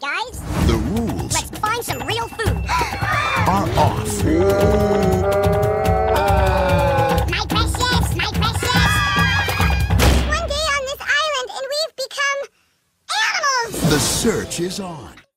guys. The rules Let's find some real food. are off. My precious, my precious. One day on this island and we've become animals. The search is on.